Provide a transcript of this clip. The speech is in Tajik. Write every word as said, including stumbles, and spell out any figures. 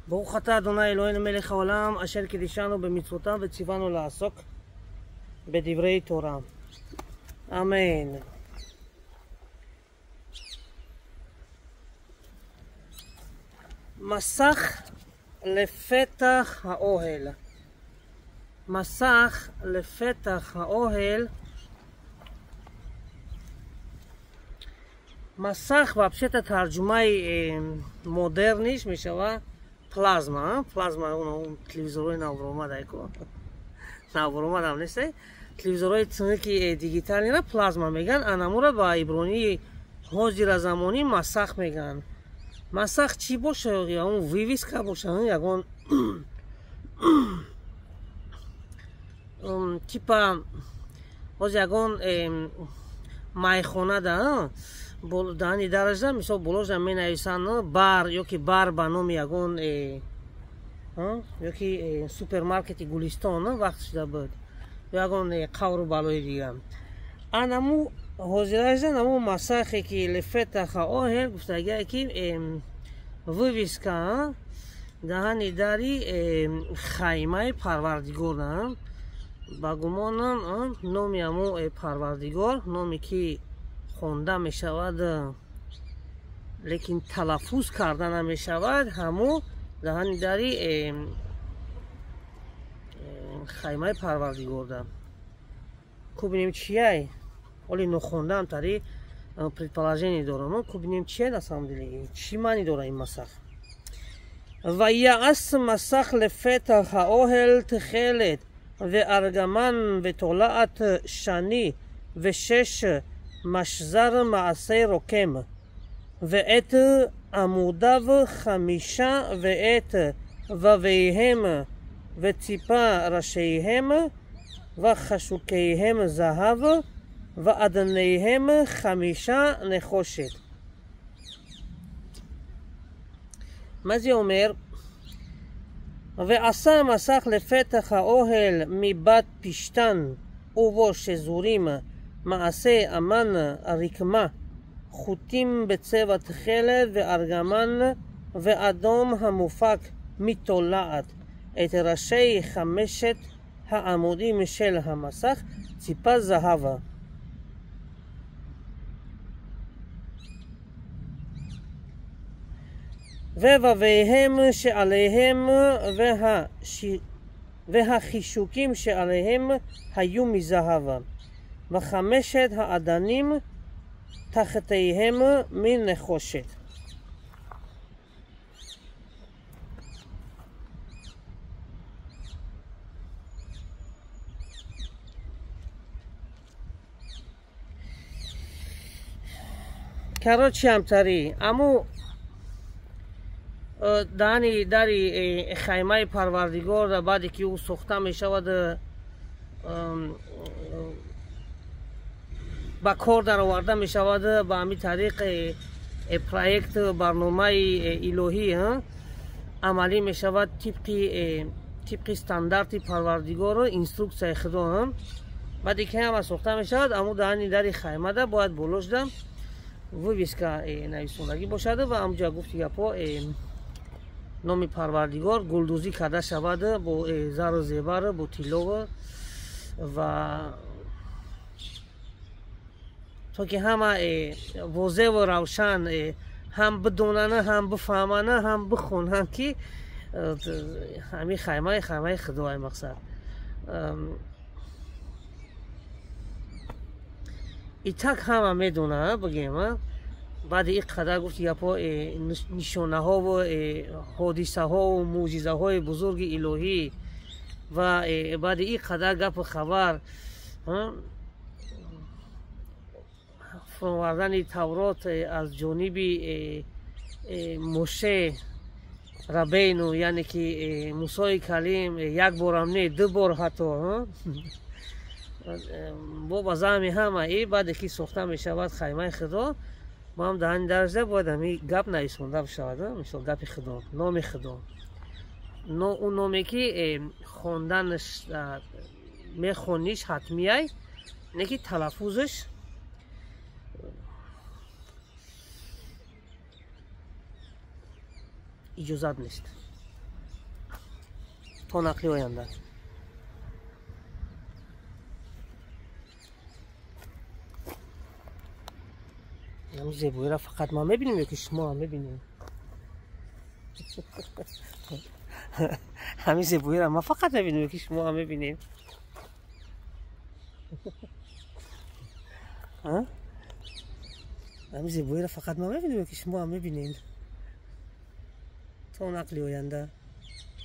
ברוך אתה אדוני אלוהינו מלך העולם אשר קידשנו במצוותיו וציוונו לעסוק בדברי תורה. אמן. מסך לפתח האוהל. מסך לפתח האוהל. מסך вообще-то תרג'מה היא מודרניש משווה plazma, plazma ono televizoroi na vromada eko na vromada nese televizoroi tsuniki digitali na plazma megan anamura ba ibroni hozira zamoni masakh megan masakh chi boshe ya un viviska boshe yagon um tipa oz yagon майхона да дани даража мисол боложа менависан бар ёки бар ба номи ягон ёки супермаркети гулистон вақт шуда буд ягон қавру балои дига анаму ҳозиража наму масахе ки лефетаха оҳел гуфтагия ки вывеска даҳани дари хаймаи парвардигор да ба гумонам номи аму парвардигор номе ки хонда мешавад лекин талаффуз карда намешавад ҳаму даҳани дари хаймаи парвардигор да ку бинем чияй оли нохондам тари предположение дорам ку бинем чияй на самом деле чӣ маъни дора ин масах ва яъас масах лефетах ҳаоҳел тхелет וארגמן ותולעת שני ושש משזר מעשה רוקם ואת עמודיו חמישה ואת וביהם וציפה ראשיהם וחשוקיהם זהב ואדניהם חמישה נחושת. מה זה אומר? ועשה מסך לפתח האוהל מבת פשתן ובו שזורים מעשה אמן רקמה חוטים בצבע תכלת וארגמן ואדום המופק מתולעת את ראשי חמשת העמודים של המסך ציפה זהבה. ובביהם שעליהם והש... והחישוקים שעליהם היו מזהב וחמשת האדנים תחתיהם מנחושת. короче амтари аму дани дари хаймаи парвардигор да баъде ки ӯ сохта мешавад ба кор дароварда мешавад ба ҳамин тариқ проект барномаи илоҳӣ амалӣ мешавад тибқи тибқи стандарти парвардигор инструксияи худо баъде ки ҳама сохта мешавад аму дани дари хаймада бояд болошда вывеска нависондагӣ бошад ва амҷа гуфти гапҳо номи парвардигор гулдӯзӣ карда шавад бо зару зебар бо тилло ва то ки ҳама возеву равшан ҳам бидонана ҳам бифаҳмана ҳам бихонанд ки ҳамин хаймаи хаймаи худои мақсад итак ҳама медонад бигем баъди ин қадар гуфти гапҳо нишонаҳову ҳодисаҳову мӯъҷизаҳои бузурги илоҳӣ ва баъди ин қадар гапу хабар фуровардани таврот аз ҷониби моше рабейну яъне ки мусои калим як борам не ду бор ҳатто бо ба заъми ҳамаи баъде ки сохта мешавад хаймаи худо ма ҳам даҳани даража бояд ҳамин гап нависонда бишавад мисол гапи худо номи худо ӯ номе ки хонданаш мехониш ҳатмияй не ки талаффузаш иҷозат нест. تا نقلی آینده. همین زیبایی را فقط ما میبینیم یا که شما هم میبینیم؟ همین زیبایی را ما فقط میبینیم یا که شما هم میبینیم؟ همین زیبایی را فقط ما میبینیم یا که شما هم میبینیم؟ تا نقلی آینده.